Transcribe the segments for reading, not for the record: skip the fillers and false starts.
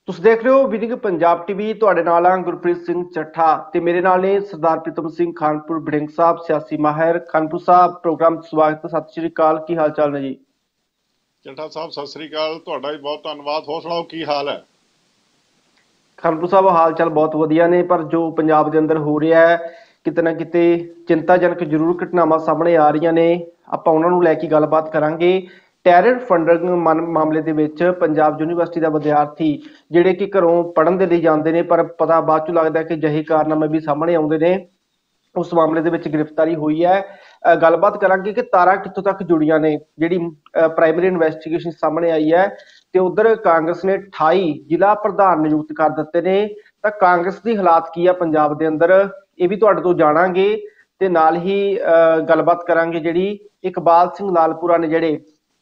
ਤੁਸੀਂ ਦੇਖ ਰਹੇ ਹੋ ਵਿਨਿੰਗ ਪੰਜਾਬ ਟੀਵੀ। ਤੁਹਾਡੇ ਨਾਲ ਆ ਗੁਰਪ੍ਰੀਤ ਸਿੰਘ ਚੱਠਾ ਤੇ ਮੇਰੇ ਨਾਲ ਨੇ ਸਰਦਾਰ ਪ੍ਰੀਤਮ ਸਿੰਘ ਖਾਨਪੁਰ ਬੜਿੰਗ ਸਾਹਿਬ, ਸਿਆਸੀ ਮਾਹਿਰ। ਖਾਨਪੁਰ ਸਾਹਿਬ, ਪ੍ਰੋਗਰਾਮ 'ਚ ਸਵਾਗਤ। ਸਤਿ ਸ਼੍ਰੀ ਅਕਾਲ, ਕੀ ਹਾਲ ਚਾਲ ਨੇ ਜੀ? ਚੱਠਾ ਸਾਹਿਬ ਸਤਿ ਸ੍ਰੀ ਅਕਾਲ, ਤੁਹਾਡਾ ਵੀ ਬਹੁਤ ਧੰਨਵਾਦ। ਹੋਰ ਸੁਣਾਓ ਕੀ ਹਾਲ ਹੈ? ਖਾਨਪੁਰ ਸਾਹਿਬ, ਹਾਲ ਚਾਲ ਬਹੁਤ ਵਧੀਆ ਨੇ, ਪਰ ਜੋ ਪੰਜਾਬ ਦੇ ਅੰਦਰ ਹੋ ਰਿਹਾ ਹੈ, ਕਿਤੇ ਨਾ ਕਿਤੇ ਚਿੰਤਾਜਨਕ ਜ਼ਰੂਰ ਘਟਨਾਵਾਂ ਸਾਹਮਣੇ ਆ ਰਹੀਆਂ ਨੇ। ਆਪਾਂ ਉਹਨਾਂ ਨੂੰ ਲੈ ਕੇ ਗੱਲਬਾਤ ਕਰਾਂਗੇ। ਟੈਰਰ ਫੰਡਿੰਗ ਮਾਮਲੇ ਦੇ ਵਿੱਚ ਪੰਜਾਬ ਯੂਨੀਵਰਸਿਟੀ ਦਾ ਵਿਦਿਆਰਥੀ ਜਿਹੜੇ ਕਿ ਘਰੋਂ ਪੜ੍ਹਨ ਦੇ ਲਈ ਜਾਂਦੇ ਨੇ, ਪਰ ਪਤਾ ਬਾਅਦ ਚੋਂ ਲੱਗਦਾ ਕਿ ਅਜਿਹੇ ਕਾਰਨਾਮੇ ਵੀ ਸਾਹਮਣੇ ਆਉਂਦੇ ਨੇ। ਉਸ ਮਾਮਲੇ ਦੇ ਵਿੱਚ ਗ੍ਰਿਫਤਾਰੀ ਹੋਈ ਹੈ। ਗੱਲਬਾਤ ਕਰਾਂਗੇ ਕਿ ਤਾਰਾਂ ਕਿੱਥੋਂ ਤੱਕ ਜੁੜੀਆਂ ਨੇ, ਜਿਹੜੀ ਪ੍ਰਾਇਮਰੀ ਇਨਵੈਸਟੀਗੇਸ਼ਨ ਸਾਹਮਣੇ ਆਈ ਹੈ। ਤੇ ਉਧਰ ਕਾਂਗਰਸ ਨੇ 28 ਜ਼ਿਲ੍ਹਾ ਪ੍ਰਧਾਨ ਨਿਯੁਕਤ ਕਰ ਦਿੱਤੇ ਨੇ। ਤਾਂ ਕਾਂਗਰਸ ਦੀ ਹਾਲਾਤ ਕੀ ਆ ਪੰਜਾਬ ਦੇ ਅੰਦਰ, ਇਹ ਵੀ ਤੁਹਾਡੇ ਤੋਂ ਜਾਣਾਂਗੇ। ਤੇ ਨਾਲ ਹੀ ਗੱਲਬਾਤ ਕਰਾਂਗੇ ਜਿਹੜੀ ਇਕਬਾਲ ਸਿੰਘ ਲਾਲਪੁਰਾ ਨੇ, ਜਿਹੜੇ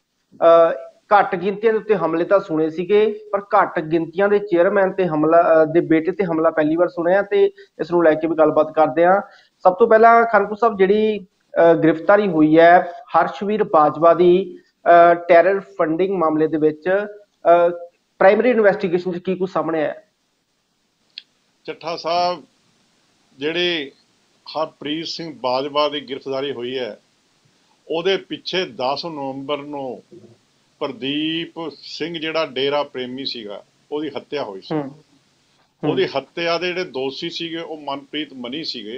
ਘੱਟ ਗਿਣਤੀਆਂ ਦੇ ਉੱਤੇ ਹਮਲੇ ਤਾਂ ਸੁਣੇ ਸੀਗੇ, ਪਰ ਘੱਟ ਗਿਣਤੀਆਂ ਦੇ ਚੇਅਰਮੈਨ ਤੇ ਹਮਲਾ ਦੇ ਬੇਟੇ ਤੇ ਹਮਲਾ ਪਹਿਲੀ ਵਾਰ ਸੁਣਿਆ। ਤੇ ਇਸ ਨੂੰ ਲੈ ਕੇ ਵੀ ਗੱਲਬਾਤ ਕਰਦੇ ਹਾਂ। ਸਭ ਤੋਂ ਪਹਿਲਾਂ ਖਾਨਪੁਰ ਸਾਹਿਬ, ਜਿਹੜੀ ਗ੍ਰਿਫਤਾਰੀ ਹੋਈ ਹੈ ਹਰਸ਼ਵੀਰ ਬਾਜਵਾ ਦੀ ਟੈਰਰ ਫੰਡਿੰਗ ਮਾਮਲੇ ਦੇ ਵਿੱਚ, ਪ੍ਰਾਇਮਰੀ ਇਨਵੈਸਟੀਗੇਸ਼ਨ 'ਚ ਕੀ ਕੁਝ ਸਾਹਮਣੇ ਆਇਆ? ਚੱਠਾ ਸਾਹਿਬ, ਜਿਹੜੀ ਹਰਪ੍ਰੀਤ ਸਿੰਘ ਬਾਜਵਾ ਦੀ ਗ੍ਰਿਫਤਾਰੀ ਹੋਈ ਹੈ, ਉਹਦੇ ਪਿੱਛੇ 10 ਨਵੰਬਰ ਨੂੰ ਪ੍ਰਦੀਪ ਸਿੰਘ ਜਿਹੜਾ ਡੇਰਾ ਪ੍ਰੇਮੀ ਸੀਗਾ, ਉਹਦੀ ਹੱਤਿਆ ਹੋਈ ਸੀ। ਉਹਦੀ ਹੱਤਿਆ ਦੇ ਜਿਹੜੇ ਦੋਸ਼ੀ ਸੀਗੇ ਉਹ ਮਨਪ੍ਰੀਤ ਮਨੀ ਸੀਗੇ।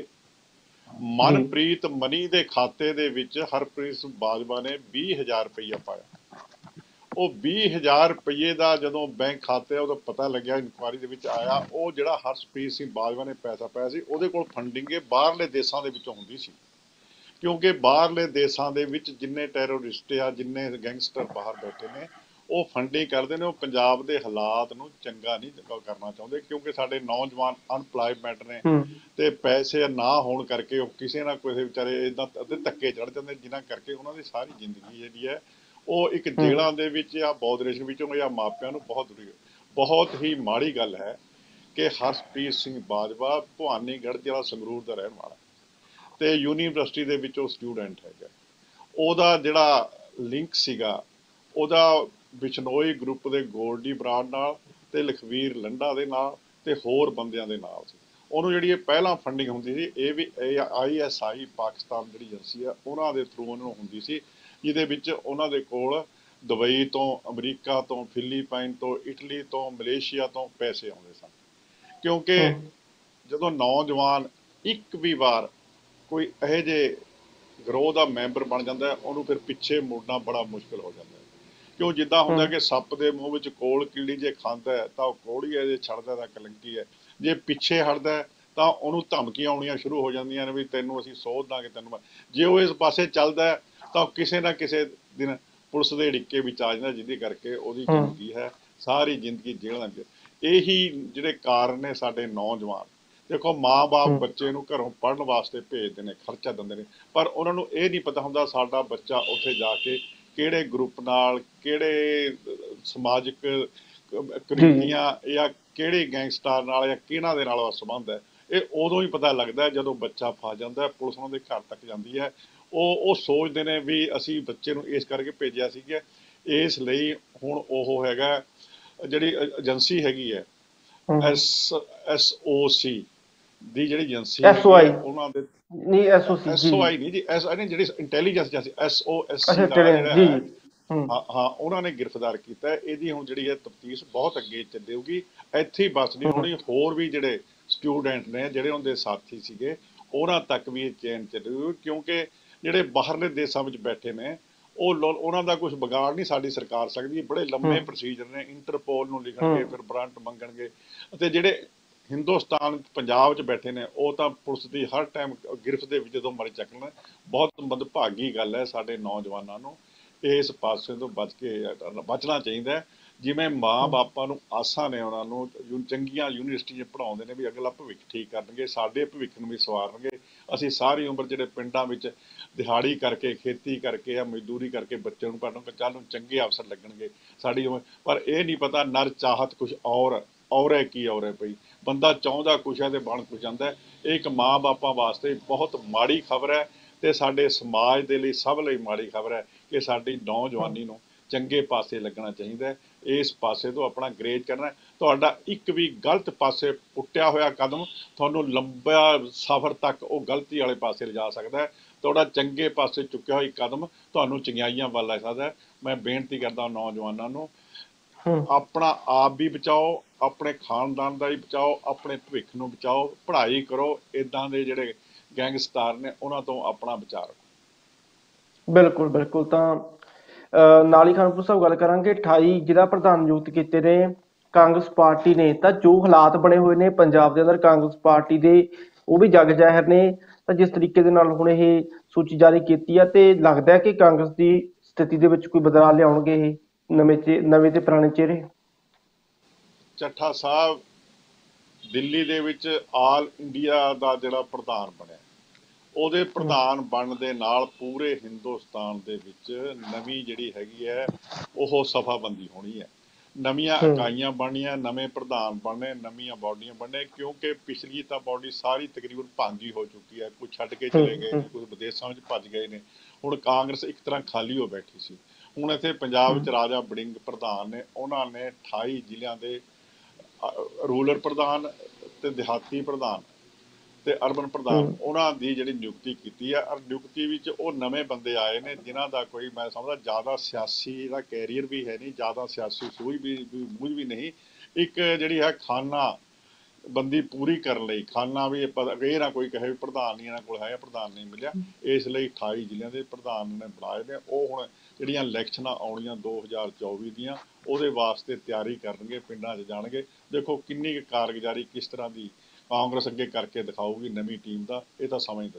ਮਨਪ੍ਰੀਤ ਮਨੀ ਦੇ ਖਾਤੇ ਦੇ ਵਿੱਚ ਹਰਪ੍ਰੀਤ ਸਿੰਘ ਬਾਜਵਾ ਨੇ 20,000 ਰੁਪਈਆ ਪਾਇਆ। ਉਹ 20,000 ਰੁਪਈਏ ਦਾ ਜਦੋਂ ਬੈਂਕ ਖਾਤੇ ਉਹਦਾ ਪਤਾ ਲੱਗਿਆ, ਇਨਕੁਆਇਰੀ ਦੇ ਵਿੱਚ ਆਇਆ, ਉਹ ਜਿਹੜਾ ਹਰਪ੍ਰੀਤ ਸਿੰਘ ਬਾਜਵਾ ਨੇ ਪੈਸਾ ਪਾਇਆ ਸੀ, ਉਹਦੇ ਕੋਲ ਫੰਡਿੰਗ ਬਾਹਰਲੇ ਦੇਸ਼ਾਂ ਦੇ ਵਿੱਚੋਂ ਹੁੰਦੀ ਸੀ। ਕਿਉਂਕਿ ਬਾਹਰਲੇ ਦੇਸ਼ਾਂ ਦੇ ਵਿੱਚ ਜਿੰਨੇ ਟੈਰੋਰਿਸਟ ਆ, ਜਿੰਨੇ ਗੈਂਗਸਟਰ ਬਾਹਰ ਬੈਠੇ ਨੇ, ਉਹ ਫੰਡਿੰਗ ਕਰਦੇ ਨੇ। ਉਹ ਪੰਜਾਬ ਦੇ ਹਾਲਾਤ ਨੂੰ ਚੰਗਾ ਨਹੀਂ ਕਰਨਾ ਚਾਹੁੰਦੇ, ਕਿਉਂਕਿ ਸਾਡੇ ਨੌਜਵਾਨ ਅਨਪਲਾਇਮੈਂਟ ਨੇ ਤੇ ਪੈਸੇ ਨਾ ਹੋਣ ਕਰਕੇ ਉਹ ਕਿਸੇ ਨਾ ਕਿਸੇ ਵਿਚਾਰੇ ਇੱਦਾਂ ਅੱਧੇ ਧੱਕੇ ਚੜ੍ਹ ਜਾਂਦੇ, ਜਿਨ੍ਹਾਂ ਕਰਕੇ ਉਹਨਾਂ ਦੀ ਸਾਰੀ ਜ਼ਿੰਦਗੀ ਜਿਹੜੀ ਹੈ ਉਹ ਇੱਕ ਜੇਲ੍ਹਾਂ ਦੇ ਵਿੱਚ ਜਾਂ ਬੌਧਰੇਸ਼ਨ ਵਿੱਚੋਂ ਜਾਂ ਮਾਪਿਆਂ ਨੂੰ ਬਹੁਤ ਹੀ ਮਾੜੀ ਗੱਲ ਹੈ ਕਿ ਹਰਪ੍ਰੀਤ ਸਿੰਘ ਬਾਜਵਾ ਭਵਾਨੀਗੜ੍ਹ ਜ਼ਿਲ੍ਹਾ ਸੰਗਰੂਰ ਦਾ ਰਹਿਣ ਵਾਲਾ ਤੇ ਯੂਨੀਵਰਸਿਟੀ ਦੇ ਵਿੱਚ ਉਹ ਸਟੂਡੈਂਟ ਹੈਗਾ। ਉਹਦਾ ਜਿਹੜਾ ਲਿੰਕ ਸੀਗਾ, ਉਹਦਾ ਬਿਸ਼ਨੋਈ ਗਰੁੱਪ ਦੇ ਗੋਲਡੀ ਬਰਾੜ ਨਾਲ ਤੇ ਲਖਵੀਰ ਲੰਡਾ ਦੇ ਨਾਲ ਤੇ ਹੋਰ ਬੰਦਿਆਂ ਦੇ ਨਾਲ ਸੀ। ਉਹਨੂੰ ਜਿਹੜੀ ਇਹ ਪਹਿਲਾਂ ਫੰਡਿੰਗ ਹੁੰਦੀ ਸੀ, ਇਹ ਵੀ ISI ਪਾਕਿਸਤਾਨ ਜਿਹੜੀ ਏਜੰਸੀ ਆ, ਉਹਨਾਂ ਦੇ ਥਰੂ ਉਹਨੂੰ ਹੁੰਦੀ ਸੀ, ਜਿਹਦੇ ਵਿੱਚ ਉਹਨਾਂ ਦੇ ਕੋਲ ਦੁਬਈ ਤੋਂ, ਅਮਰੀਕਾ ਤੋਂ, ਫਿਲੀਪਾਈਨ ਤੋਂ, ਇਟਲੀ ਤੋਂ, ਮਲੇਸ਼ੀਆ ਤੋਂ ਪੈਸੇ ਆਉਂਦੇ ਸਨ। ਕਿਉਂਕਿ ਜਦੋਂ ਨੌਜਵਾਨ ਇੱਕ ਵੀ ਵਾਰ ਕੋਈ ਇਹੋ ਜਿਹੇ ਗਰੋਹ ਦਾ ਮੈਂਬਰ ਬਣ ਜਾਂਦਾ, ਉਹਨੂੰ ਫਿਰ ਪਿੱਛੇ ਮੁੜਨਾ ਬੜਾ ਮੁਸ਼ਕਿਲ ਹੋ ਜਾਂਦਾ। ਕਿਉਂ ਜਿੱਦਾਂ ਹੁੰਦਾ ਕਿ ਸੱਪ ਦੇ ਮੂੰਹ ਵਿੱਚ ਕੋਲ ਕੀੜੀ ਜੇ ਖਾਂਦਾ ਤਾਂ ਉਹ ਕੋਹੜੀ ਹੈ, ਜੇ ਛੱਡਦਾ ਤਾਂ ਕਲੰਕੀ ਹੈ। ਜੇ ਪਿੱਛੇ ਹਟਦਾ ਤਾਂ ਉਹਨੂੰ ਧਮਕੀਆਂ ਆਉਣੀਆਂ ਸ਼ੁਰੂ ਹੋ ਜਾਂਦੀਆਂ ਨੇ ਵੀ ਤੈਨੂੰ ਅਸੀਂ ਸੋਧ ਦਾਂਗੇ, ਤੈਨੂੰ। ਜੇ ਉਹ ਇਸ ਪਾਸੇ ਚੱਲਦਾ ਤਾਂ ਕਿਸੇ ਨਾ ਕਿਸੇ ਦਿਨ ਪੁਲਿਸ ਦੇ ਢਿੱਕੇ ਵਿੱਚ ਆ ਜਾਂਦਾ, ਜਿਹਦੇ ਕਰਕੇ ਉਹਦੀ ਜ਼ਿੰਦਗੀ ਹੈ ਸਾਰੀ ਜ਼ਿੰਦਗੀ ਜੇਲ੍ਹਾਂ 'ਚ। ਇਹੀ ਜਿਹੜੇ ਕਾਰਨ ਨੇ। ਸਾਡੇ ਨੌਜਵਾਨ ਦੇਖੋ, ਮਾਂ-ਬਾਪ ਬੱਚੇ ਨੂੰ ਘਰੋਂ ਪੜ੍ਹਨ ਵਾਸਤੇ ਭੇਜਦੇ ਨੇ, ਖਰਚਾ ਦਿੰਦੇ ਨੇ, ਪਰ ਉਹਨਾਂ ਨੂੰ ਇਹ ਨਹੀਂ ਪਤਾ ਹੁੰਦਾ ਸਾਡਾ ਬੱਚਾ ਉੱਥੇ ਜਾ ਕੇ ਕਿਹੜੇ ਗਰੁੱਪ ਨਾਲ, ਕਿਹੜੇ ਸਮਾਜਿਕ ਕੁਰੀਤੀਆਂ ਜਾਂ ਕਿਹੜੇ ਗੈਂਗਸਟਰ ਨਾਲ ਜਾਂ ਕਿਹਨਾਂ ਦੇ ਨਾਲ ਸੰਬੰਧ ਹੈ। ਇਹ ਉਦੋਂ ਹੀ ਪਤਾ ਲੱਗਦਾ ਜਦੋਂ ਬੱਚਾ ਫਸ ਜਾਂਦਾ, ਪੁਲਿਸ ਉਹਨਾਂ ਦੇ ਘਰ ਤੱਕ ਜਾਂਦੀ ਹੈ। ਉਹ ਸੋਚਦੇ ਨੇ ਵੀ ਅਸੀਂ ਬੱਚੇ ਨੂੰ ਇਸ ਕਰਕੇ ਭੇਜਿਆ ਸੀਗਾ। ਇਸ ਲਈ ਹੁਣ ਉਹ ਹੈਗਾ, ਜਿਹੜੀ ਏਜੰਸੀ ਹੈਗੀ ਹੈ SOC ਦੀ, ਜਿਹੜੀ ਏਜੰਸੀ ਉਹਨਾਂ ਦੇ SOI ਨਹੀਂ ਜੀ, ਜਿਹੜੀ ਇੰਟੈਲੀਜੈਂਸ ਏਜੰਸੀ SOSC ਦਾ ਜਿਹੜਾ ਹੈ, ਹਾਂ, ਉਹਨਾਂ ਨੇ ਗ੍ਰਿਫਤਾਰ ਕੀਤਾ। ਇਹਦੀ ਹੁਣ ਜਿਹੜੀ ਹੈ ਤਫਤੀਸ਼ ਬਹੁਤ ਅੱਗੇ ਚੱਲੇਗੀ, ਇੱਥੇ ਹੀ ਬਸ ਨਹੀਂ ਹੋਣੀ। ਹੋਰ ਵੀ ਜਿਹੜੇ ਸਟੂਡੈਂਟ ਨੇ, ਜਿਹੜੇ ਉਹਨਾਂ ਦੇ ਸਾਥੀ ਸੀਗੇ, ਉਹਨਾਂ ਤੱਕ ਵੀ ਇਹ ਚੇਨ ਚੱਲੇਗੀ। ਕਿਉਂਕਿ ਜਿਹੜੇ ਬਾਹਰਲੇ ਦੇਸ਼ਾਂ ਵਿੱਚ ਬੈਠੇ ਨੇ, ਉਹਨਾਂ ਦਾ ਕੁਝ ਵਿਗਾੜ ਨਹੀਂ ਸਾਡੀ ਸਰਕਾਰ ਸਕਦੀ। ਬੜੇ ਲੰਮੇ ਪ੍ਰੋਸੀਜਰ ਨੇ, ਇੰਟਰਪੋਲ ਨੂੰ ਲਿਖਣਗੇ, ਫਿਰ ਵਾਰੰਟ ਮੰਗਣਗੇ। ਅਤੇ ਜਿਹੜੇ ਹਿੰਦੁਸਤਾਨ ਪੰਜਾਬ 'ਚ ਬੈਠੇ ਨੇ, ਉਹ ਤਾਂ ਪੁਲਿਸ ਦੀ ਹਰ ਟਾਈਮ ਗਿਰਫਤ ਦੇ ਵਿੱਚ ਜਦੋਂ ਮਰ ਚੱਕਣ। ਬਹੁਤ ਮੰਦਭਾਗੀ ਗੱਲ ਹੈ। ਸਾਡੇ ਨੌਜਵਾਨਾਂ ਨੂੰ ਇਸ ਪਾਸੇ ਤੋਂ ਬਚਣਾ ਚਾਹੀਦਾ। ਜਿਵੇਂ ਮਾਂ ਬਾਪਾਂ ਨੂੰ ਆਸਾਂ ਨੇ, ਉਹਨਾਂ ਨੂੰ ਚੰਗੀਆਂ ਯੂਨੀਵਰਸਿਟੀ 'ਚ ਪੜ੍ਹਾਉਂਦੇ ਨੇ ਵੀ ਅਗਲਾ ਭਵਿੱਖ ਠੀਕ ਕਰਨਗੇ, ਸਾਡੇ ਭਵਿੱਖ ਨੂੰ ਵੀ ਸਵਾਰਨਗੇ। ਅਸੀਂ ਸਾਰੀ ਉਮਰ ਜਿਹੜੇ ਪਿੰਡਾਂ ਵਿੱਚ ਦਿਹਾੜੀ ਕਰਕੇ, ਖੇਤੀ ਕਰਕੇ ਜਾਂ ਮਜ਼ਦੂਰੀ ਕਰਕੇ ਬੱਚੇ ਨੂੰ ਪੜ੍ਹਨ, ਕੱਲ੍ਹ ਨੂੰ ਚੰਗੇ ਅਫਸਰ ਲੱਗਣਗੇ ਸਾਡੀ ਉਮਰ। ਪਰ ਇਹ ਨਹੀਂ ਪਤਾ ਨਰ ਚਾਹਤ ਕੁਛ ਔਰ ਹੈ ਕੀ ਔਰ ਹੈ ਪਈ। ਬੰਦਾ ਚਾਹੁੰਦਾ ਕੁਛ ਹੈ ਤੇ ਬਣ ਕੁਛ ਜਾਂਦਾ। ਇਹ ਇੱਕ ਮਾਂ ਬਾਪਾਂ ਵਾਸਤੇ ਬਹੁਤ ਮਾੜੀ ਖਬਰ ਹੈ ਤੇ ਸਾਡੇ ਸਮਾਜ ਦੇ ਲਈ, ਸਭ ਲਈ ਮਾੜੀ ਖਬਰ ਹੈ ਕਿ ਸਾਡੀ ਨੌਜਵਾਨੀ ਨੂੰ ਚੰਗੇ ਪਾਸੇ ਲੱਗਣਾ ਚਾਹੀਦਾ। ਇਸ ਪਾਸੇ ਤੋਂ ਆਪਣਾ ਗਰੇਜ ਕਰਨਾ। ਤੁਹਾਡਾ ਇੱਕ ਵੀ ਗਲਤ ਪਾਸੇ ਪੁੱਟਿਆ ਹੋਇਆ ਕਦਮ ਤੁਹਾਨੂੰ ਲੰਬਾ ਸਫ਼ਰ ਤੱਕ ਉਹ ਗਲਤੀ ਵਾਲੇ ਪਾਸੇ ਲਿਜਾ ਸਕਦਾ ਹੈ। ਤੁਹਾਡਾ ਚੰਗੇ ਪਾਸੇ ਚੁੱਕਿਆ ਹੋਇਆ ਕਦਮ ਤੁਹਾਨੂੰ ਚੰਗਿਆਈਆਂ ਵੱਲ ਲੈ ਸਕਦਾ ਹੈ। ਮੈਂ ਬੇਨਤੀ ਕਰਦਾ ਨੌਜਵਾਨਾਂ ਨੂੰ, ਆਪਣਾ ਆਪ ਵੀ ਬਚਾਓ, ਆਪਣੇ ਖਾਨਦਾਨ ਦਾ ਵੀ ਬਚਾਓ, ਆਪਣੇ ਭਵਿੱਖ ਨੂੰ ਬਚਾਓ, ਪੜ੍ਹਾਈ ਕਰੋ, ਇੱਦਾਂ ਦੇ ਜਿਹੜੇ ਗੈਂਗਸਟਰ ਨੇ ਉਹਨਾਂ ਤੋਂ ਆਪਣਾ ਬਚਾਅ ਰੱਖੋ। ਬਿਲਕੁਲ ਬਿਲਕੁਲ। ਤਾਂ ਨਾਲ ਹੀ ਖਾਨਪੁਰ ਸਾਹਿਬ ਗੱਲ ਕਰਾਂਗੇ, 28 ਜ਼ਿਲ੍ਹਾ ਪ੍ਰਧਾਨ ਨਿਯੁਕਤ ਕੀਤੇ ਨੇ ਕਾਂਗਰਸ ਪਾਰਟੀ ਨੇ, ਤਾਂ ਜੋ ਹਾਲਾਤ ਬਣੇ ਹੋਏ ਨੇ ਪੰਜਾਬ ਦੇ ਅੰਦਰ ਕਾਂਗਰਸ ਪਾਰਟੀ ਦੇ, ਉਹ ਵੀ ਜਗ ਜ਼ਾਹਿਰ ਨੇ। ਤਾਂ ਜਿਸ ਤਰੀਕੇ ਦੇ ਨਾਲ ਹੁਣ ਇਹ ਸੂਚੀ ਜਾਰੀ ਕੀਤੀ ਹੈ, ਤੇ ਲੱਗਦਾ ਹੈ ਕਿ ਕਾਂਗਰਸ ਦੀ ਸਥਿਤੀ ਦੇ ਵਿੱਚ ਕੋਈ ਬਦਲਾਅ ਲਿਆਉਣਗੇ ਇਹ ਨਵੇਂ ਤੇ ਪੁਰਾਣੇ ਚਿਹਰੇ। ਚੱਠਾ ਸਾਹਿਬ ਦਿੱਲੀ ਦੇ ਵਿੱਚ ਆਲ ਇੰਡੀਆ ਦਾ ਜਿਹੜਾ ਪ੍ਰਧਾਨ ਬਣਿਆ, ਉਹਦੇ ਪ੍ਰਧਾਨ ਬਣਨ ਦੇ ਨਾਲ ਪੂਰੇ ਹਿੰਦੁਸਤਾਨ ਦੇ ਵਿੱਚ ਨਵੀਂ ਜਿਹੜੀ ਹੈਗੀ ਹੈ ਉਹ ਸਫਾਬੰਦੀ ਹੋਣੀ ਹੈ। ਨਵੀਆਂ ਇਕਾਈਆਂ ਬਣਨੀਆਂ, ਨਵੇਂ ਪ੍ਰਧਾਨ ਬਣਨੇ, ਨਵੀਆਂ ਬਾਡੀਆਂ ਬਣਨੇ, ਕਿਉਂਕਿ ਪਿਛਲੀ ਤਾਂ ਬਾਡੀ ਸਾਰੀ ਤਕਰੀਬਨ ਭੰਗ ਹੀ ਹੋ ਚੁੱਕੀ ਹੈ। ਕੁਝ ਛੱਡ ਕੇ ਚਲੇ ਗਏ ਨੇ, ਕੁਝ ਵਿਦੇਸ਼ਾਂ ਵਿੱਚ ਭੱਜ ਗਏ ਨੇ। ਹੁਣ ਕਾਂਗਰਸ ਇੱਕ ਤਰ੍ਹਾਂ ਖਾਲੀ ਹੋ ਬੈਠੀ ਸੀ। ਹੁਣ ਇੱਥੇ ਪੰਜਾਬ ਵਿੱਚ ਰਾਜਾ ਵੜਿੰਗ ਪ੍ਰਧਾਨ ਨੇ, ਉਹਨਾਂ ਨੇ 28 ਜ਼ਿਲ੍ਹਿਆਂ ਦੇ ਰੂਰਲ ਪ੍ਰਧਾਨ ਤੇ ਦਿਹਾਤੀ ਪ੍ਰਧਾਨ ਤੇ ਅਰਬਨ ਪ੍ਰਧਾਨ, ਉਹਨਾਂ ਦੀ ਜਿਹੜੀ ਨਿਯੁਕਤੀ ਕੀਤੀ ਹੈ। ਔਰ ਨਿਯੁਕਤੀ ਵਿੱਚ ਉਹ ਨਵੇਂ ਬੰਦੇ ਆਏ ਨੇ ਜਿਨ੍ਹਾਂ ਦਾ ਕੋਈ, ਮੈਂ ਸਮਝਦਾ, ਜ਼ਿਆਦਾ ਸਿਆਸੀ ਦਾ ਕੈਰੀਅਰ ਵੀ ਹੈ ਨਹੀਂ, ਜ਼ਿਆਦਾ ਸਿਆਸੀ ਸੂਝ ਵੀ ਨਹੀਂ। ਇੱਕ ਜਿਹੜੀ ਹੈ ਖਾਨਾ ਬੰਦੀ ਪੂਰੀ ਕਰਨ ਲਈ, ਖਾਨਾ ਵੀ ਇਹ ਨਾ ਕੋਈ ਕਹੇ ਵੀ ਪ੍ਰਧਾਨ ਨਹੀਂ ਇਹਨਾਂ ਕੋਲ ਹੈ, ਪ੍ਰਧਾਨ ਨਹੀਂ ਮਿਲਿਆ, ਇਸ ਲਈ 28 ਜ਼ਿਲ੍ਹਿਆਂ ਦੇ ਪ੍ਰਧਾਨ ਨੇ ਬਣਾਏ ਨੇ। ਉਹ ਹੁਣ ਜਿਹੜੀਆਂ ਇਲੈਕਸ਼ਨਾਂ ਆਉਣੀਆਂ 2024 ਦੀਆਂ, ਉਹਦੇ ਵਾਸਤੇ ਤਿਆਰੀ ਕਰਨਗੇ, ਪਿੰਡਾਂ 'ਚ ਜਾਣਗੇ। ਦੇਖੋ ਕਿੰਨੀ ਕੁ ਕਾਰਗੁਜ਼ਾਰੀ ਕਿਸ ਤਰ੍ਹਾਂ ਦੀ ਕਾਂਗਰਸ ਅੱਗੇ ਕਰਕੇ ਦਿਖਾਊਗੀ ਨਵੀਂ ਟੀਮ ਦਾ, ਇਹ ਤਾਂ ਸਮਾਂ ਹੀ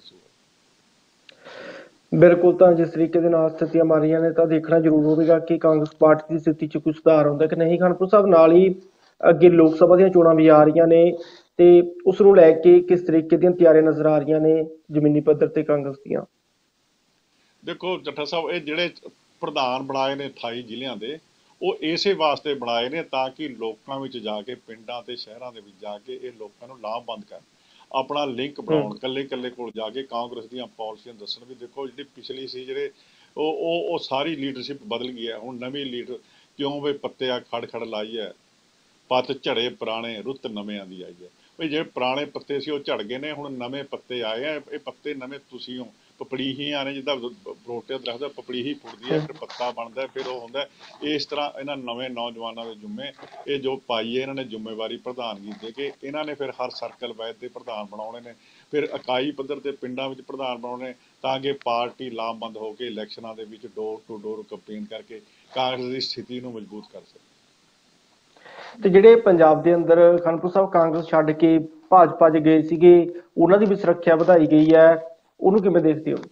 ਦੱਸੂਗਾ। ਬਿਲਕੁਲ। ਤਾਂ ਜਿਸ ਤਰੀਕੇ ਦੇ ਨਾਲ ਸਥਿਤੀਆਂ ਮਾਰੀਆਂ ਨੇ, ਤਾਂ ਦੇਖਣਾ ਜ਼ਰੂਰ ਹੋਵੇਗਾ ਕਿ ਕਾਂਗਰਸ ਪਾਰਟੀ ਦੀ ਸਥਿਤੀ 'ਚ ਕੋਈ ਸੁਧਾਰ ਆਉਂਦਾ ਕਿ ਨਹੀਂ। ਖਾਨਪੁਰ ਸਾਹਿਬ, ਨਾਲ ਹੀ ਅੱਗੇ ਲੋਕ ਸਭਾ ਦੀਆਂ ਚੋਣਾਂ ਵੀ ਆ ਰਹੀਆਂ ਨੇ, ਤੇ ਉਸ ਨੂੰ ਲੈ ਕੇ ਕਿਸ ਤਰੀਕੇ ਦੀਆਂ ਤਿਆਰੀਆਂ ਨਜ਼ਰ ਆ ਰਹੀਆਂ ਨੇ ਜ਼ਮੀਨੀ ਪੱਧਰ ਤੇ ਕਾਂਗਰਸ ਦੀਆਂ? ਦੇਖੋ ਚੱਠਾ ਸਾਹਿਬ, ਇਹ ਜਿਹੜੇ ਪ੍ਰਧਾਨ ਬਣਾਏ ਨੇ 28 ਜ਼ਿਲ੍ਹਿਆਂ ਦੇ, ਉਹ ਇਸੇ ਵਾਸਤੇ ਬਣਾਏ ਨੇ ਤਾਂ ਕਿ ਲੋਕਾਂ ਵਿੱਚ ਜਾ ਕੇ, ਪਿੰਡਾਂ ਤੇ ਸ਼ਹਿਰਾਂ ਦੇ ਵਿੱਚ ਜਾ ਕੇ ਇਹ ਲੋਕਾਂ ਨੂੰ ਲਾਭਬੰਦ ਕਰਨ, ਆਪਣਾ ਲਿੰਕ ਬਣਾਉਣ, ਇਕੱਲੇ ਕੋਲ ਜਾ ਕੇ ਕਾਂਗਰਸ ਦੀਆਂ ਪਾਲਿਸੀਆਂ ਦੱਸਣ ਵੀ ਦੇਖੋ ਜਿਹੜੀ ਪਿਛਲੀ ਸੀ, ਜਿਹੜੇ ਉਹ ਸਾਰੀ ਲੀਡਰਸ਼ਿਪ ਬਦਲ ਗਈ ਹੈ। ਹੁਣ ਨਵੀਂ ਲੀਡਰ, ਕਿਉਂ ਵੀ ਪੱਤੇ ਆ ਖੜ ਲਾਈ ਹੈ, ਪੱਤ ਝੜੇ ਪੁਰਾਣੇ, ਰੁੱਤ ਨਵਿਆਂ ਦੀ ਆਈ ਹੈ। ਵੀ ਜਿਹੜੇ ਪੁਰਾਣੇ ਪੱਤੇ ਸੀ ਉਹ ਝੜ ਗਏ ਨੇ, ਹੁਣ ਨਵੇਂ ਪੱਤੇ ਆਏ ਆ। ਇਹ ਪੱਤੇ ਨਵੇਂ ਤੁਸੀਂ ਹੋ, ਪਪੜੀਹੀਆਂ ਨੇ, ਜਿੱਦਾਂ ਬਰੋਟੇ ਦਰਖਤ ਪਪੜੀਹੀ ਫੁੱਟਦੀ ਹੈ, ਫਿਰ ਪੱਤਾ ਬਣਦਾ, ਫਿਰ ਉਹ ਹੁੰਦਾ। ਇਸ ਤਰ੍ਹਾਂ ਇਹਨਾਂ ਨਵੇਂ ਨੌਜਵਾਨਾਂ ਦੇ ਜੁੰਮੇ ਇਹ ਜੋ ਪਾਈਏ, ਇਹਨਾਂ ਨੇ ਜ਼ਿੰਮੇਵਾਰੀ ਪ੍ਰਧਾਨਗੀ ਦੇ ਕੇ, ਇਹਨਾਂ ਨੇ ਫਿਰ ਹਰ ਸਰਕਲ ਵਾਈਜ਼ ਦੇ ਪ੍ਰਧਾਨ ਬਣਾਉਣੇ ਨੇ, ਫਿਰ ਇਕਾਈ ਪੱਧਰ ਤੇ ਪਿੰਡਾਂ ਵਿੱਚ ਪ੍ਰਧਾਨ ਬਣਾਉਣੇ, ਤਾਂ ਕਿ ਪਾਰਟੀ ਲਾਮਬੰਦ ਹੋ ਕੇ ਇਲੈਕਸ਼ਨਾਂ ਦੇ ਵਿੱਚ ਡੋਰ ਟੂ ਡੋਰ ਕੰਪੇਨ ਕਰਕੇ ਕਾਂਗਰਸ ਦੀ ਸਥਿਤੀ ਨੂੰ ਮਜ਼ਬੂਤ ਕਰ ਸਕੇ। ਤੇ ਜਿਹੜੇ ਪੰਜਾਬ ਦੇ ਅੰਦਰ ਖਾਨਪੁਰ ਸਾਹਿਬ ਕਾਂਗਰਸ ਛੱਡ ਕੇ ਭਾਜਪਾ 'ਚ ਗਏ ਸੀਗੇ, ਉਹਨਾਂ ਦੀ ਵੀ ਸੁਰੱਖਿਆ ਵਧਾਈ ਗਈ ਹੈ, ਉਹਨੂੰ ਕਿਵੇਂ ਦੇਖਦੇ ਹੋ?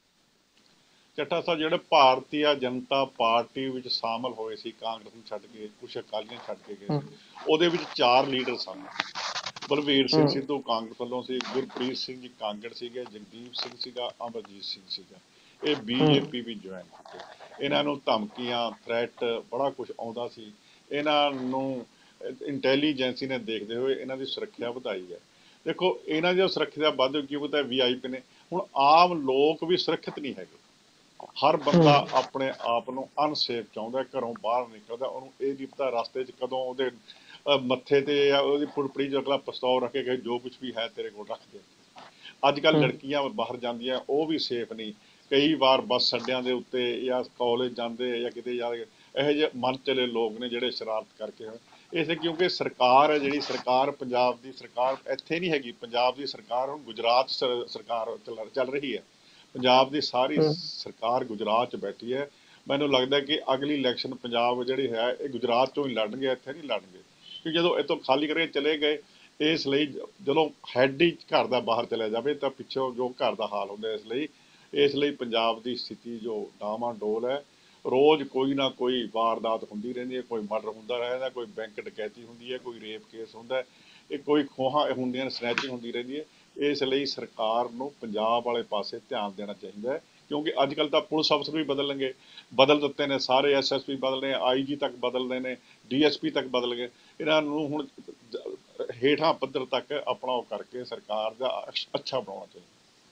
ਚੱਠਾ ਸਾਹਿਬ, ਜਿਹੜੇ ਭਾਰਤੀ ਜਨਤਾ ਪਾਰਟੀ ਵਿੱਚ ਸ਼ਾਮਲ ਹੋਏ ਸੀ ਕਾਂਗਰਸ ਨੂੰ ਛੱਡ ਕੇ, ਕੁਛ ਅਕਾਲੀਆਂ ਛੱਡ ਕੇ ਗਏ ਸੀ, ਉਹਦੇ ਵਿੱਚ 4 ਲੀਡਰ ਸਨ। ਬਲਵੀਰ ਸਿੰਘ ਸਿੱਧੂ ਕਾਂਗਰਸ ਵੱਲੋਂ ਸੀ, ਗੁਰਪ੍ਰੀਤ ਸਿੰਘ ਜੀ ਕਾਂਗੜ ਸੀਗੇ, ਜਗਦੀਪ ਸਿੰਘ ਸੀਗਾ, ਅਮਰਜੀਤ ਸਿੰਘ ਸੀਗਾ। ਇਹ BJP ਵੀ ਜੁਆਇਨ ਕੀਤੇ। ਇਹਨਾਂ ਨੂੰ ਧਮਕੀਆਂ, ਥ੍ਰੈਟ, ਬੜਾ ਕੁਝ ਆਉਂਦਾ ਸੀ। ਇਹਨਾਂ ਨੂੰ ਇੰਟੈਲੀਜੈਂਸੀ ਨੇ ਦੇਖਦੇ ਹੋਏ ਇਹਨਾਂ ਦੀ ਸੁਰੱਖਿਆ ਵਧਾਈ ਹੈ। ਦੇਖੋ ਇਹਨਾਂ ਦੀ ਸੁਰੱਖਿਆ ਵੱਧ ਕੀ ਪਤਾ VIP ਨੇ। ਹੁਣ ਆਮ ਲੋਕ ਵੀ ਸੁਰੱਖਿਅਤ ਨਹੀਂ ਹੈਗੇ। ਹਰ ਬੰਦਾ ਆਪਣੇ ਆਪ ਨੂੰ ਅਨਸੇਫ ਚਾਹੁੰਦਾ, ਘਰੋਂ ਬਾਹਰ ਨਿਕਲਦਾ, ਉਹਨੂੰ ਇਹ ਨਹੀਂ ਪਤਾ ਰਸਤੇ 'ਚ ਕਦੋਂ ਉਹਦੇ ਮੱਥੇ ਤੇ ਜਾਂ ਉਹਦੀ ਫੁੜਪੜੀ 'ਚ ਅਗਲਾ ਪਿਸਤੌਲ ਰੱਖ ਕੇ ਜੋ ਕੁਝ ਵੀ ਹੈ ਤੇਰੇ ਕੋਲ ਰੱਖ ਦੇ। ਅੱਜ ਕੱਲ੍ਹ ਲੜਕੀਆਂ ਬਾਹਰ ਜਾਂਦੀਆਂ, ਉਹ ਵੀ ਸੇਫ ਨਹੀਂ। ਕਈ ਵਾਰ ਬੱਸ ਅੱਡਿਆਂ ਦੇ ਉੱਤੇ ਜਾਂ ਕਾਲਜ ਜਾਂਦੇ ਜਾਂ ਕਿਤੇ ਜਾ ਕੇ ਇਹੋ ਜਿਹੇ ਮਨ ਚਲੇ ਲੋਕ ਨੇ ਜਿਹੜੇ ਸ਼ਰਾਰਤ ਕਰਕੇ ਹੋਏ। ਇਸੇ ਕਿਉਂਕਿ ਸਰਕਾਰ ਹੈ, ਜਿਹੜੀ ਸਰਕਾਰ ਪੰਜਾਬ ਦੀ ਸਰਕਾਰ ਇੱਥੇ ਨਹੀਂ ਹੈਗੀ। ਪੰਜਾਬ ਦੀ ਸਰਕਾਰ ਹੁਣ ਗੁਜਰਾਤ ਸਰਕਾਰ ਚੱਲ ਰਹੀ ਹੈ। ਪੰਜਾਬ ਦੀ ਸਾਰੀ ਸਰਕਾਰ ਗੁਜਰਾਤ 'ਚ ਬੈਠੀ ਹੈ। ਮੈਨੂੰ ਲੱਗਦਾ ਕਿ ਅਗਲੀ ਇਲੈਕਸ਼ਨ ਪੰਜਾਬ ਜਿਹੜੀ ਹੈ ਇਹ ਗੁਜਰਾਤ 'ਚੋਂ ਹੀ ਲੜਨਗੇ, ਇੱਥੇ ਨਹੀਂ ਲੜਨਗੇ। ਕਿ ਜਦੋਂ ਇਹ ਤੋਂ ਖਾਲੀ ਕਰਕੇ ਚਲੇ ਗਏ, ਇਸ ਲਈ ਜਦੋਂ ਹੈਡ ਹੀ ਘਰ ਦਾ ਬਾਹਰ ਚਲਾ ਜਾਵੇ ਤਾਂ ਪਿੱਛੋਂ ਜੋ ਘਰ ਦਾ ਹਾਲ ਹੁੰਦਾ। ਇਸ ਲਈ ਪੰਜਾਬ ਦੀ ਸਥਿਤੀ ਜੋ ਡਾਮਾਡੋਲ ਹੈ। ਰੋਜ਼ ਕੋਈ ਨਾ ਕੋਈ ਵਾਰਦਾਤ ਹੁੰਦੀ ਰਹਿੰਦੀ ਹੈ, ਕੋਈ ਮਰਡਰ ਹੁੰਦਾ ਰਹਿੰਦਾ, ਕੋਈ ਬੈਂਕ ਡਕੈਤੀ ਹੁੰਦੀ ਹੈ, ਕੋਈ ਰੇਪ ਕੇਸ ਹੁੰਦਾ, ਇਹ ਕੋਈ ਖੋਹਾਂ ਹੁੰਦੀਆਂ ਨੇ, ਸਨੈਚਿੰਗ ਹੁੰਦੀ ਰਹਿੰਦੀ ਹੈ। ਇਸ ਲਈ ਸਰਕਾਰ ਨੂੰ ਪੰਜਾਬ ਵਾਲੇ ਪਾਸੇ ਧਿਆਨ ਦੇਣਾ ਚਾਹੀਦਾ ਹੈ। ਕਿਉਂਕਿ ਅੱਜ ਕੱਲ੍ਹ ਤਾਂ ਪੁਲਿਸ ਅਫਸਰ ਵੀ ਬਦਲ ਦਿੱਤੇ ਨੇ, ਸਾਰੇ SSP ਬਦਲਨੇ, IG ਤੱਕ ਬਦਲਦੇ ਨੇ, DSP ਤੱਕ ਬਦਲ ਗਏ। ਇਹਨਾਂ ਨੂੰ ਹੁਣ ਹੇਠਾਂ ਪੱਧਰ ਤੱਕ ਆਪਣਾ ਉਹ ਕਰਕੇ ਸਰਕਾਰ ਦਾ ਅੱਛਾ ਬਣਾਉਣਾ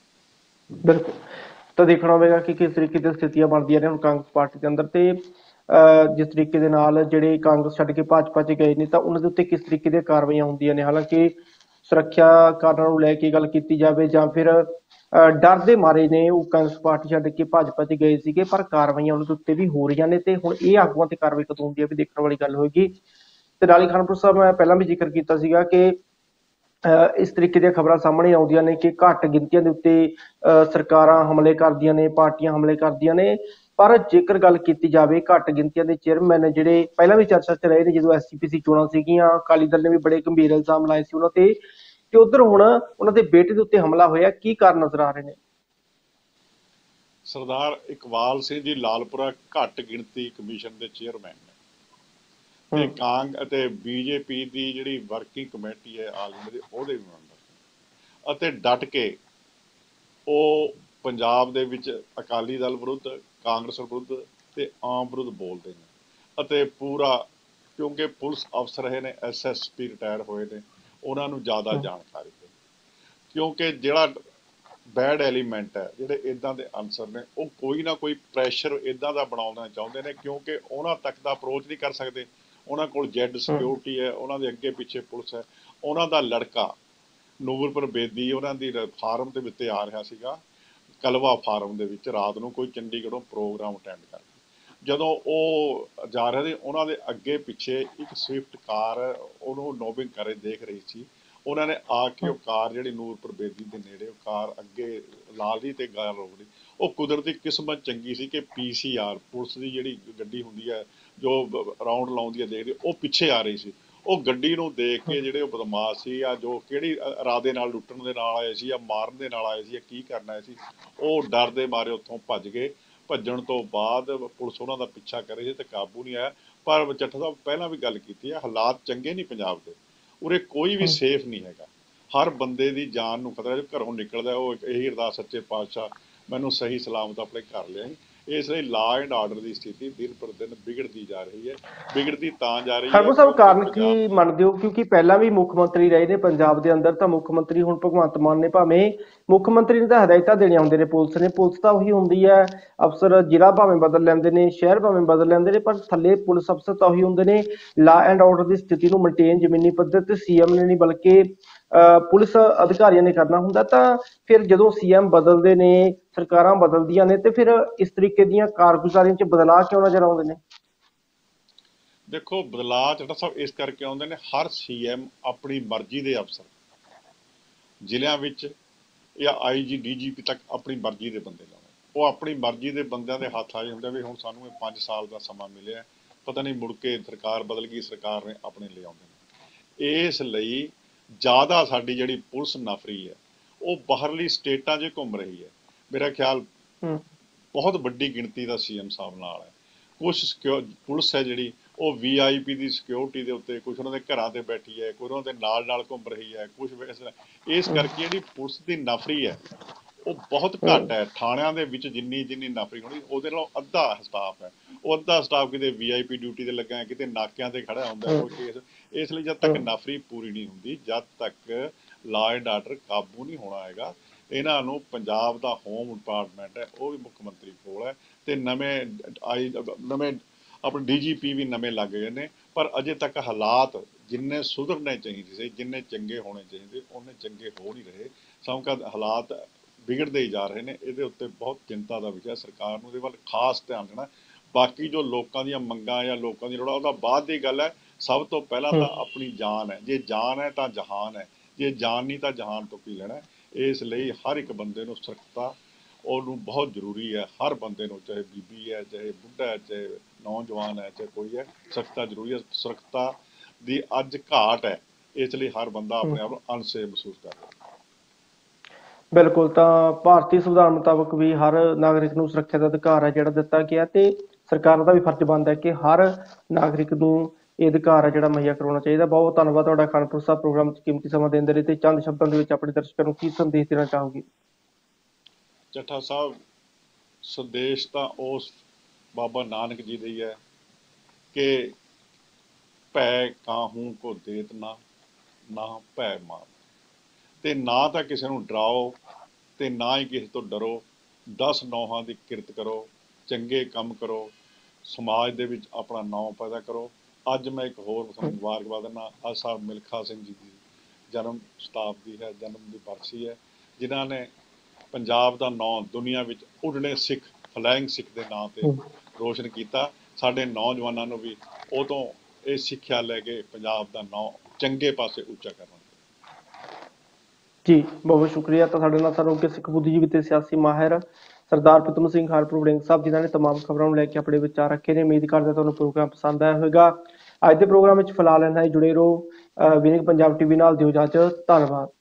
ਚਾਹੀਦਾ। ਬਿਲਕੁਲ। ਤਾਂ ਦੇਖਣਾ ਹੋਵੇਗਾ ਕਿ ਕਿਸ ਤਰੀਕੇ ਦੀਆਂ ਸਥਿਤੀਆਂ ਬਣਦੀਆਂ ਨੇ ਹੁਣ ਕਾਂਗਰਸ ਪਾਰਟੀ ਦੇ ਅੰਦਰ। ਤੇ ਜਿਸ ਤਰੀਕੇ ਦੇ ਨਾਲ ਜਿਹੜੇ ਕਾਂਗਰਸ ਛੱਡ ਕੇ ਭਾਜਪਾ 'ਚ ਗਏ ਨੇ ਤਾਂ ਉਹਨਾਂ ਦੇ ਉੱਤੇ ਕਿਸ ਤਰੀਕੇ ਦੀਆਂ ਕਾਰਵਾਈਆਂ ਹੁੰਦੀਆਂ ਨੇ, ਹਾਲਾਂਕਿ ਸੁਰੱਖਿਆ ਕਾਰਨਾਂ ਨੂੰ ਲੈ ਕੇ ਗੱਲ ਕੀਤੀ ਜਾਵੇ ਜਾਂ ਫਿਰ ਡਰ ਦੇ ਮਾਰੇ ਨੇ ਉਹ ਕਾਂਗਰਸ ਪਾਰਟੀ ਛੱਡ ਕੇ ਭਾਜਪਾ 'ਚ ਗਏ ਸੀਗੇ, ਪਰ ਕਾਰਵਾਈਆਂ ਉਹਨਾਂ ਦੇ ਉੱਤੇ ਵੀ ਹੋ ਰਹੀਆਂ ਨੇ ਤੇ ਹੁਣ ਇਹ ਆਗੂਆਂ ਤੇ ਕਾਰਵਾਈ ਕਦੋਂ ਹੁੰਦੀ ਹੈ ਵੀ ਦੇਖਣ ਵਾਲੀ ਗੱਲ ਹੋਏਗੀ। ਤੇ ਨਾਲ ਹੀ ਖਾਨਪੁਰ ਸਾਹਿਬ ਮੈਂ ਪਹਿਲਾਂ ਵੀ ਜ਼ਿਕਰ ਕੀਤਾ ਸੀਗਾ ਕਿ ਇਸ ਤਰੀਕੇ ਦੀਆਂ ਖਬਰਾਂ ਸਾਹਮਣੇ ਆਉਂਦੀਆਂ ਨੇ ਕਿ ਘੱਟ ਗਿਣਤੀਆਂ ਦੇ ਉੱਤੇ ਸਰਕਾਰਾਂ ਹਮਲੇ ਕਰਦੀਆਂ ਨੇ, ਪਾਰਟੀਆਂ ਹਮਲੇ ਕਰਦੀਆਂ ਨੇ, ਪਰ ਜੇਕਰ ਗੱਲ ਕੀਤੀ ਜਾਵੇ ਘੱਟ ਗਿਣਤੀਆਂ ਦੇ ਚੇਅਰਮੈਨ ਜਿਹੜੇ ਪਹਿਲਾਂ ਵੀ ਚਰਚਾ 'ਚ ਰਹੇ ਨੇ, ਜਦੋਂ ਐਸਜੀਪੀਸੀ ਚੋਣਾਂ ਸੀਗੀਆਂ ਅਕਾਲੀ ਦਲ ਨੇ ਵੀ ਬੜੇ ਗੰਭੀਰ ਇਲਜ਼ਾਮ ਲਾਏ ਸੀ ਉਹਨਾਂ ਤੇ ਉਧਰ ਹੁਣ ਉਹਨਾਂ ਦੇ ਬੇਟੇ ਦੇ ਉੱਤੇ ਹਮਲਾ ਹੋਇਆ, ਕੀ ਕਾਰਨ ਨਜ਼ਰ ਆ ਰਹੇ ਨੇ? ਸਰਦਾਰ ਇਕਬਾਲ ਸਿੰਘ ਜੀ ਲਾਲਪੁਰਾ ਘੱਟ ਗਿਣਤੀ ਕਮਿਸ਼ਨ ਦੇ ਚੇਅਰਮੈਨ ਨੇ ਤੇ ਕਾਂਗ ਅਤੇ ਬੀਜੇਪੀ ਦੀ ਜਿਹੜੀ ਵਰਕਿੰਗ ਕਮੇਟੀ ਹੈ ਆਲ ਇੰਡੀਆ ਦੀ, ਉਹਦੇ ਵੀ ਮੈਂਬਰ ਅਤੇ ਡਟ ਕੇ ਉਹ ਪੰਜਾਬ ਦੇ ਵਿੱਚ ਅਕਾਲੀ ਦਲ ਵਿਰੁੱਧ, ਕਾਂਗਰਸ ਵਿਰੁੱਧ ਤੇ ਆਮ ਵਿਰੁੱਧ ਬੋਲਦੇ ਨੇ ਅਤੇ ਪੂਰਾ, ਕਿਉਂਕਿ ਪੁਲਿਸ ਅਫਸਰ ਰਹੇ ਨੇ, ਐਸਐਸਪੀ ਰਿਟਾਇਰ ਹੋਏ ਨੇ, ਉਹਨਾਂ ਨੂੰ ਜ਼ਿਆਦਾ ਜਾਣਕਾਰੀ ਹੈ। ਕਿਉਂਕਿ ਜਿਹੜਾ ਬੈਡ ਐਲੀਮੈਂਟ ਹੈ, ਜਿਹੜੇ ਇੱਦਾਂ ਦੇ ਅਨਸਰ ਨੇ, ਉਹ ਕੋਈ ਨਾ ਕੋਈ ਪ੍ਰੈਸ਼ਰ ਇੱਦਾਂ ਦਾ ਬਣਾਉਣਾ ਚਾਹੁੰਦੇ ਨੇ, ਕਿਉਂਕਿ ਉਹਨਾਂ ਤੱਕ ਦਾ ਅਪਰੋਚ ਨਹੀਂ ਕਰ ਸਕਦੇ। ਉਹਨਾਂ ਕੋਲ ਜੈਡ ਸਿਕਿਉਰਿਟੀ ਹੈ, ਉਹਨਾਂ ਦੇ ਅੱਗੇ ਪਿੱਛੇ ਪੁਲਿਸ ਹੈ। ਉਹਨਾਂ ਦਾ ਲੜਕਾ ਨੂਰਪੁਰ ਬੇਦੀ ਉਹਨਾਂ ਦੀ ਫਾਰਮ ਦੇ ਉੱਤੇ ਆ ਰਿਹਾ ਸੀਗਾ, ਕਲਵਾ ਫਾਰਮ ਦੇ ਵਿੱਚ, ਰਾਤ ਨੂੰ ਕੋਈ ਚੰਡੀਗੜ੍ਹੋਂ ਪ੍ਰੋਗਰਾਮ ਅਟੈਂਡ ਕਰਕੇ ਜਦੋਂ ਉਹ ਜਾ ਰਹੇ ਸੀ, ਉਹਨਾਂ ਦੇ ਅੱਗੇ ਪਿੱਛੇ ਇੱਕ ਸਵਿਫਟ ਕਾਰ ਉਹਨੂੰ ਨੋਬਿੰਗ ਕਰੇ ਦੇਖ ਰਹੀ ਸੀ। ਉਹਨਾਂ ਨੇ ਆ ਕੇ ਉਹ ਕਾਰ ਜਿਹੜੀ ਨੂਰਪੁਰ ਬੇਦੀ ਦੇ ਨੇੜੇ ਉਹ ਕਾਰ ਅੱਗੇ ਲਾ ਲਈ ਤੇ ਗਾਲ ਰੋਕ ਲਈ। ਉਹ ਕੁਦਰਤੀ ਕਿਸਮਤ ਚੰਗੀ ਸੀ ਕਿ ਪੀਸੀਆਰ ਪੁਲਿਸ ਦੀ ਜਿਹੜੀ ਗੱਡੀ ਹੁੰਦੀ ਹੈ ਜੋ ਰਾਉਂਡ ਲਾਉਂਦੀ ਹੈ ਦੇਖਦੇ, ਉਹ ਪਿੱਛੇ ਆ ਰਹੀ ਸੀ। ਉਹ ਗੱਡੀ ਨੂੰ ਦੇਖ ਕੇ ਜਿਹੜੇ ਉਹ ਬਦਮਾਸ਼ ਸੀ ਜਾਂ ਜੋ ਕਿਹੜੀ ਇਰਾਦੇ ਨਾਲ ਲੁੱਟਣ ਦੇ ਨਾਲ ਆਏ ਸੀ ਜਾਂ ਮਾਰਨ ਦੇ ਨਾਲ ਆਏ ਸੀ ਜਾਂ ਕੀ ਕਰਨਾ ਆਏ ਸੀ, ਉਹ ਡਰ ਦੇ ਮਾਰੇ ਉੱਥੋਂ ਭੱਜ ਗਏ। ਭੱਜਣ ਤੋਂ ਬਾਅਦ ਪੁਲਿਸ ਉਹਨਾਂ ਦਾ ਪਿੱਛਾ ਕਰ ਰਹੀ ਸੀ ਤੇ ਕਾਬੂ ਨਹੀਂ ਆਇਆ। ਪਰ ਚੱਠਾ ਸਾਹਿਬ ਪਹਿਲਾਂ ਵੀ ਗੱਲ ਕੀਤੀ ਹੈ, ਹਾਲਾਤ ਚੰਗੇ ਨਹੀਂ ਪੰਜਾਬ ਦੇ, ਉਰੇ ਕੋਈ ਵੀ ਸੇਫ ਨਹੀਂ ਹੈਗਾ। ਹਰ ਬੰਦੇ ਦੀ ਜਾਨ ਨੂੰ ਖਤਰਾ, ਜੋ ਘਰੋਂ ਨਿਕਲਦਾ ਉਹ ਇਹੀ ਅਰਦਾਸ ਸੱਚੇ ਪਾਤਸ਼ਾਹ ਮੈਨੂੰ ਸਹੀ ਸਲਾਮਤ ਆਪਣੇ ਘਰ ਲਿਆਈ। ਇਸ ਲਈ ਲਾਅ ਐਂਡ ਆਰਡਰ ਦੀ ਸਥਿਤੀ ਦਿਨ ਪਰ ਦਿਨ ਵਿਗੜਦੀ ਜਾ ਰਹੀ ਹੈ। ਵਿਗੜਦੀ ਤਾਂ ਜਾ ਰਹੀ ਹੈ ਖੜਗੂ ਸਾਹਿਬ, ਕਿਉਂਕਿ ਕਾਰਨ ਪੰਜਾਬ, ਕੀ ਮੰਨਦੇ ਹੋ? ਕਿਉਂਕਿ ਪਹਿਲਾਂ ਵੀ ਮੁੱਖ ਮੰਤਰੀ ਰਹੇ ਨੇ ਪੰਜਾਬ ਦੇ ਅੰਦਰ, ਤਾਂ ਮੁੱਖ ਮੰਤਰੀ ਹੁਣ ਭਗਵੰਤ ਮਾਨ ਨੇ, ਭਾਵੇਂ ਮੁੱਖ ਮੰਤਰੀ ਨੇ ਤਾਂ ਹਦਾਇਤਾਂ ਦੇਣੀਆਂ ਹੁੰਦੀਆਂ ਨੇ ਪੁਲਿਸ ਨੇ, ਪੁਲਿਸ ਤਾਂ ਉਹੀ ਹੁੰਦੀ ਹੈ, ਅਫਸਰ ਜ਼ਿਲ੍ਹਾ ਭਾਵੇਂ ਬਦਲ ਲੈਂਦੇ ਨੇ, ਸ਼ਹਿਰ ਭਾਵੇਂ ਬਦਲ ਲੈਂਦੇ ਨੇ, ਪਰ ਥੱਲੇ ਪੁਲਿਸ ਅਫਸਰ ਤਾਂ ਉਹੀ ਹੁੰਦੇ ਨੇ। ਲਾ ਐਂਡ ਆਰਡਰ ਦੀ ਸਥਿਤੀ ਨੂੰ ਮੇਨਟੇਨ ਜ਼ਮੀਨੀ ਪੱਧਰ ਤੇ ਸੀਐਮ ਨੇ ਨਹੀਂ ਬਲਕਿ ਪੁਲਿਸ ਅਧਿਕਾਰੀਆਂ ਨੇ ਕਰਨਾ ਹੁੰਦਾ। ਤਾਂ ਫਿਰ ਜਦੋਂ ਸੀਐਮ ਬਦਲਦੇ ਨੇ, ਸਰਕਾਰਾਂ ਬਦਲਦੀਆਂ ਨੇ, ਤੇ ਫਿਰ ਇਸ ਤਰੀਕੇ ਦੀਆਂ ਕਾਰਗੁਜ਼ਾਰੀਆਂ 'ਚ ਬਦਲਾਅ ਕਿਉਂ ਨਜ਼ਰ ਆਉਂਦੇ ਨੇ? ਦੇਖੋ ਬਦਲਾਅ ਚੱਠਾ ਸਾਹਿਬ ਇਸ ਕਰਕੇ ਆਉਂਦੇ ਨੇ, ਹਰ ਸੀਐਮ ਆਪਣੀ ਮਰਜ਼ੀ ਦੇ ਅਫਸਰ ਜ਼ਿਲ੍ਹਿਆਂ ਵਿੱਚ ਜਾਂ ਆਈਜੀ ਡੀਜੀਪੀ ਤੱਕ ਆਪਣੀ ਮਰਜ਼ੀ ਦੇ ਬੰਦੇ ਲਾਉਣੇ। ਉਹ ਆਪਣੀ ਮਰਜ਼ੀ ਦੇ ਬੰਦਿਆਂ ਦੇ ਹੱਥ ਆ ਜਾਂਦੇ ਵੀ ਹੁਣ ਸਾਨੂੰ ਇਹ 5 ਸਾਲ ਦਾ ਸਮਾਂ ਮਿਲਿਆ, ਪਤਾ ਨਹੀਂ ਮੁੜ ਕੇ ਸਰਕਾਰ ਬਦਲ ਗਈ, ਸਰਕਾਰ ਨੇ ਆਪਣੇ ਲੈ ਆਉਂਦੇ ਨੇ। ਇਸ ਲਈ ਜ਼ਿਆਦਾ ਸਾਡੀ ਜਿਹੜੀ ਪੁਲਿਸ ਨਫਰੀ ਹੈ ਉਹ ਬਾਹਰਲੀ ਸਟੇਟਾਂ 'ਚ ਘੁੰਮ ਰਹੀ ਹੈ। ਮੇਰਾ ਖਿਆਲ ਬਹੁਤ ਵੱਡੀ ਗਿਣਤੀ ਦਾ ਸੀਐਮ ਸਾਹਿਬ ਨਾਲ ਹੈ। ਕੁਛ ਪੁਲਿਸ ਹੈ ਜਿਹੜੀ ਉਹ VIP ਦੀ ਸਿਕਿਉਰਿਟੀ ਦੇ ਉੱਤੇ, ਕੁਛ ਉਹਨਾਂ ਦੇ ਘਰਾਂ ਤੇ ਬੈਠੀ ਹੈ, ਕੁਛ ਉਹਨਾਂ ਦੇ ਨਾਲ ਨਾਲ ਘੁੰਮ ਰਹੀ ਹੈ, ਕੁਛ ਇਸ ਕਰਕੇ ਜਿਹੜੀ ਪੁਲਿਸ ਦੀ ਨਫਰੀ ਹੈ ਉਹ ਬਹੁਤ ਘੱਟ ਹੈ। ਥਾਣਿਆਂ ਦੇ ਵਿੱਚ ਜਿੰਨੀ ਨਫਰੀ ਹੋਣੀ ਉਹਦੇ ਨਾਲੋਂ ਅੱਧਾ ਸਟਾਫ ਹੈ। ਉਹ ਅੱਧਾ ਸਟਾਫ ਕਿਤੇ VIP ਡਿਊਟੀ ਤੇ ਲੱਗਾ, ਕਿਤੇ ਨਾਕਿਆਂ ਤੇ ਖੜਾ ਹੁੰਦਾ ਕੋਈ ਕੇਸ। ਇਸ ਲਈ ਜਦ ਤੱਕ ਨਫਰੀ ਪੂਰੀ ਨਹੀਂ ਹੁੰਦੀ, ਜਦ ਤੱਕ ਲਾਅ ਐਂਡ ਆਰਡਰ ਕਾਬੂ ਨਹੀਂ ਹੋਣਾ ਹੈਗਾ। ਇਹਨਾਂ ਨੂੰ ਪੰਜਾਬ ਦਾ ਹੋਮ ਡਿਪਾਰਟਮੈਂਟ ਹੈ ਉਹ ਵੀ ਮੁੱਖ ਮੰਤਰੀ ਕੋਲ ਹੈ ਤੇ ਨਵੇਂ ਆਪਣੇ DGP ਵੀ ਨਵੇਂ ਲੱਗ ਗਏ ਨੇ, ਪਰ ਅਜੇ ਤੱਕ ਹਾਲਾਤ ਜਿੰਨੇ ਸੁਧਰਨੇ ਚਾਹੀਦੇ ਸੀ, ਜਿੰਨੇ ਚੰਗੇ ਹੋਣੇ ਚਾਹੀਦੇ, ਉਹਨੇ ਚੰਗੇ ਹੋ ਨਹੀਂ ਰਹੇ। ਸਗੋਂ ਹਾਲਾਤ ਵਿਗੜਦੇ ਹੀ ਜਾ ਰਹੇ ਨੇ। ਇਹਦੇ ਉੱਤੇ ਬਹੁਤ ਚਿੰਤਾ ਦਾ ਵਿਸ਼ਾ, ਸਰਕਾਰ ਨੂੰ ਇਹਦੇ ਵੱਲ ਖਾਸ ਧਿਆਨ ਦੇਣਾ। ਬਾਕੀ ਜੋ ਲੋਕਾਂ ਦੀਆਂ ਮੰਗਾਂ ਜਾਂ ਲੋਕਾਂ ਦੀ ਲੋੜਾਂ ਉਹਦਾ ਬਾਅਦ ਦੀ ਗੱਲ ਹੈ। ਸਭ ਤੋਂ ਪਹਿਲਾਂ ਤਾਂ ਆਪਣੀ ਜਾਨ ਹੈ, ਜੇ ਜਾਨ ਹੈ ਤਾਂ ਜਹਾਨ ਹੈ, ਜੇ ਜਾਨ ਨਹੀਂ ਤਾਂ ਜਹਾਨ ਤੋਂ ਕੀ ਲੈਣਾ। ਇਸ ਲਈ ਹਰ ਇੱਕ ਬੰਦੇ ਨੂੰ ਸੁਰੱਖਿਆ ਉਹਨੂੰ ਬਹੁਤ ਜ਼ਰੂਰੀ ਹੈ। ਹਰ ਬੰਦੇ ਨੂੰ, ਚਾਹੇ ਬੀਬੀ ਹੈ, ਚਾਹੇ ਬੁੱਢਾ ਹੈ, ਚਾਹੇ ਨੌਜਵਾਨ ਹੈ, ਚਾਹੇ ਕੋਈ ਹੈ, ਸੁਰੱਖਿਆ ਜ਼ਰੂਰੀ ਹੈ। ਸੁਰੱਖਿਆ ਦੀ ਅੱਜ ਘਾਟ ਹੈ, ਇਸ ਲਈ ਹਰ ਬੰਦਾ ਆਪਣੇ ਆਪ ਨੂੰ ਅਨਸੇਫ ਮਹਿਸੂਸ ਕਰ ਰਿਹਾ। ਬਿਲਕੁਲ, ਤਾਂ ਭਾਰਤੀ ਸੰਵਿਧਾਨ ਮੁਤਾਬਕ ਵੀ ਹਰ ਨਾਗਰਿਕ ਨੂੰ ਸੁਰੱਖਿਆ ਦਾ ਅਧਿਕਾਰ ਹੈ ਜਿਹੜਾ ਦਿੱਤਾ ਗਿਆ, ਤੇ ਸਰਕਾਰਾਂ ਦਾ ਵੀ ਫਰਜ਼ ਬਣਦਾ ਹੈ ਕਿ ਹਰ ਨਾਗਰਿਕ ਨੂੰ ਇਹ ਅਧਿਕਾਰ ਹੈ ਜਿਹੜਾ ਮੁਹੱਈਆ ਕਰਵਾਉਣਾ ਚਾਹੀਦਾ। ਬਹੁਤ ਬਹੁਤ ਧੰਨਵਾਦ ਤੁਹਾਡਾ ਖਾਨਪੁਰ ਸਾਹਿਬ, ਪ੍ਰੋਗਰਾਮ 'ਚ ਕੀਮਤੀ ਸਮਾਂ ਦੇਣ ਦੇ ਲਈ। ਤੇ ਚੰਦ ਸ਼ਬਦਾਂ ਦੇ ਵਿੱਚ ਆਪਣੇ ਦਰਸ਼ਕਾਂ ਨੂੰ ਕੀ ਸੰਦੇਸ਼ ਦੇਣਾ ਚਾਹੋਗੇ? ਚੱਠਾ ਸਾਹਿਬ, ਸੰਦੇਸ਼ ਤਾਂ ਉਸ ਬਾਬਾ ਨਾਨਕ ਜੀ ਦੀ ਹੈ ਕਿ ਭੈ ਕਾਹੂ ਕੋ ਦੇਤ ਨਾ, ਨਾ ਭੈ ਮਾਰ, ਤੇ ਨਾ ਤਾਂ ਕਿਸੇ ਨੂੰ ਡਰਾਓ ਤੇ ਨਾ ਹੀ ਕਿਸੇ ਤੋਂ ਡਰੋ। 10 ਨੌਹਾਂ ਦੀ ਕਿਰਤ ਕਰੋ, ਚੰਗੇ ਕੰਮ ਕਰੋ, ਸਮਾਜ ਦੇ ਵਿੱਚ ਆਪਣਾ ਨਾਮ ਪੈਦਾ ਕਰੋ। ਅੱਜ ਮੈਂ ਇੱਕ ਹੋਰ ਤੁਹਾਨੂੰ ਮੁਬਾਰਕਬਾਦ ਦਿੰਦਾ, ਅੱਜ ਸਾਹਿਬ ਮਿਲਖਾ ਸਿੰਘ ਜੀ ਦੀ ਜਨਮ ਸ਼ਤਾਬਦੀ ਹੈ, ਜਨਮ ਦੀ ਬਰਸੀ ਹੈ, ਜਿਨ੍ਹਾਂ ਨੇ ਪੰਜਾਬ ਦਾ ਨਾਂ ਦੁਨੀਆ ਵਿੱਚ ਉੱਡਣੇ ਸਿੱਖ, ਫਲਾਇੰਗ ਸਿੱਖ ਦੇ ਨਾਂ ਤੇ ਰੋਸ਼ਨ ਕੀਤਾ। ਸਾਡੇ ਨੌਜਵਾਨਾਂ ਨੂੰ ਵੀ ਉਹ ਤੋਂ ਇਹ ਸਿੱਖਿਆ ਲੈ ਕੇ ਪੰਜਾਬ ਦਾ ਨਾਂ ਚੰਗੇ ਪਾਸੇ ਉੱਚਾ ਕਰਨਾ। ਜੀ ਬਹੁਤ ਬਹੁਤ ਸ਼ੁਕਰੀਆ। ਤਾਂ ਸਾਡੇ ਨਾਲ ਸਾਨੂੰ ਸਿੱਖ ਬੁੱਧੀਜੀਵੀ ਤੇ ਸਿਆਸੀ ਮਾਹਿਰ ਸਰਦਾਰ ਪ੍ਰੀਤਮ ਸਿੰਘ ਖਾਲਪੁਰ ਵੜਿੰਗ ਸਾਹਿਬ, ਜਿਨ੍ਹਾਂ ਨੇ ਤਮਾਮ ਖਬਰਾਂ ਨੂੰ ਲੈ ਕੇ ਆਪਣੇ ਵਿਚਾਰ ਰੱਖੇ ਨੇ। ਉਮੀਦ ਕਰਦੇ ਤੁਹਾਨੂੰ ਪ੍ਰੋਗਰਾਮ ਪਸੰਦ ਆਇਆ ਹੋਵੇਗਾ। ਅੱਜ ਦੇ ਪ੍ਰੋਗਰਾਮ ਵਿੱਚ ਫਿਲਹਾਲ ਇੰਨਾ ਹੀ। ਜੁੜੇ ਰਹੋ ਵਿਨਿੰਗ ਪੰਜਾਬ ਟੀਵੀ ਨਾਲ। ਦਿਓ ਇਜਾਜ਼ਤ। ਧੰਨਵਾਦ।